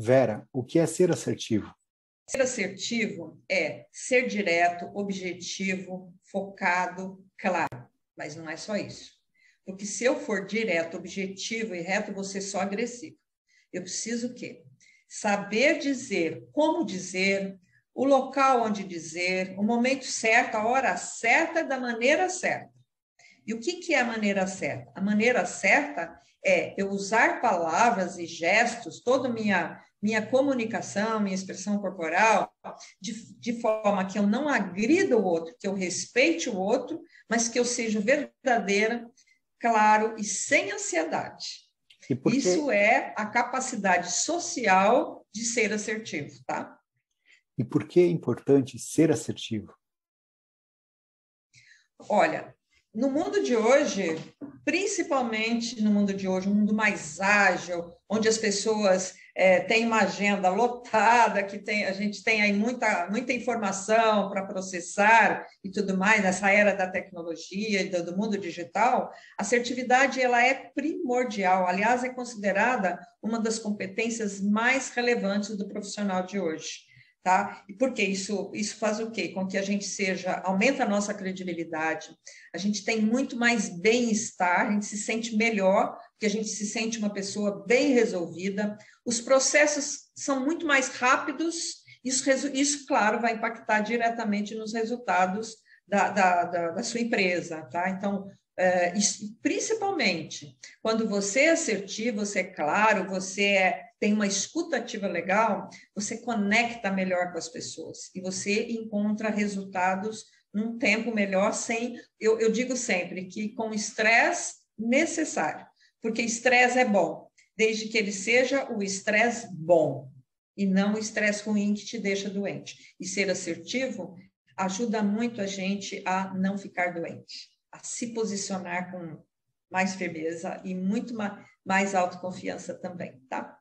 Vera, o que é ser assertivo? Ser assertivo é ser direto, objetivo, focado, claro, mas não é só isso. Porque se eu for direto, objetivo e reto, eu vou ser só agressivo. Eu preciso o quê? Saber dizer, como dizer, o local onde dizer, o momento certo, a hora certa, da maneira certa. E o que é a maneira certa? A maneira certa é eu usar palavras e gestos, toda minha comunicação, minha expressão corporal, de forma que eu não agrida o outro, que eu respeite o outro, mas que eu seja verdadeira, claro e sem ansiedade. Isso é a capacidade social de ser assertivo, tá? E por que é importante ser assertivo? Olha, no mundo de hoje, principalmente no mundo de hoje, um mundo mais ágil, onde as pessoas têm uma agenda lotada, a gente tem aí muita informação para processar e tudo mais, nessa era da tecnologia e do mundo digital, a assertividade ela é primordial, aliás, é considerada uma das competências mais relevantes do profissional de hoje. Tá? E por que isso faz o quê? Com que a gente aumenta a nossa credibilidade, a gente tem muito mais bem-estar, a gente se sente melhor, porque a gente se sente uma pessoa bem resolvida, os processos são muito mais rápidos, isso claro, vai impactar diretamente nos resultados da sua empresa, tá? Então, principalmente quando você é assertivo, você é claro, tem uma escuta ativa legal, você conecta melhor com as pessoas e você encontra resultados num tempo melhor, eu digo sempre que com estresse necessário, porque estresse é bom, desde que ele seja o estresse bom e não o estresse ruim que te deixa doente. E ser assertivo ajuda muito a gente a não ficar doente, a se posicionar com mais firmeza e muito mais autoconfiança também, tá?